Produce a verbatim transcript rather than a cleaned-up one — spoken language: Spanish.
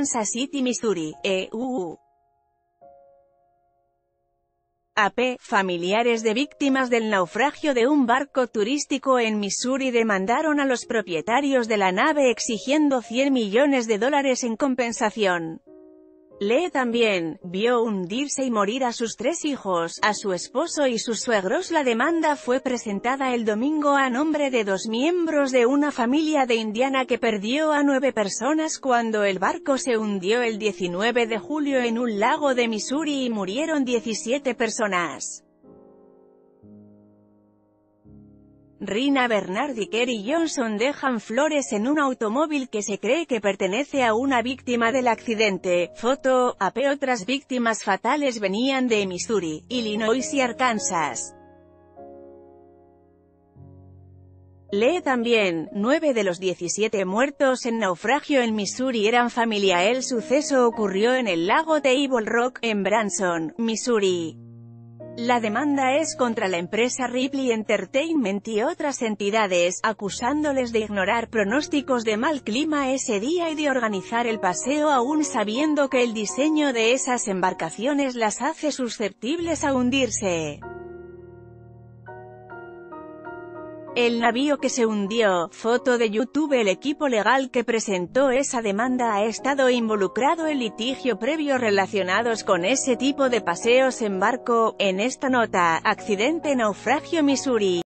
Kansas City, Missouri, E U A P, familiares de víctimas del naufragio de un barco turístico en Missouri demandaron a los propietarios de la nave exigiendo cien millones de dólares en compensación. Lee también, vio hundirse y morir a sus tres hijos, a su esposo y sus suegros. La demanda fue presentada el domingo a nombre de dos miembros de una familia de Indiana que perdió a nueve personas cuando el barco se hundió el diecinueve de julio en un lago de Missouri y murieron diecisiete personas. Rina Bernard y Kerry Johnson dejan flores en un automóvil que se cree que pertenece a una víctima del accidente. Foto, A P. Otras víctimas fatales venían de Missouri, Illinois y Arkansas. Lee también, nueve de los diecisiete muertos en naufragio en Missouri eran familia. El suceso ocurrió en el lago Table Rock, en Branson, Missouri. La demanda es contra la empresa Ripley Entertainment y otras entidades, acusándoles de ignorar pronósticos de mal clima ese día y de organizar el paseo aún sabiendo que el diseño de esas embarcaciones las hace susceptibles a hundirse. El navío que se hundió. Foto de YouTube. El equipo legal que presentó esa demanda ha estado involucrado en litigio previo relacionados con ese tipo de paseos en barco. En esta nota, accidente naufragio Missouri.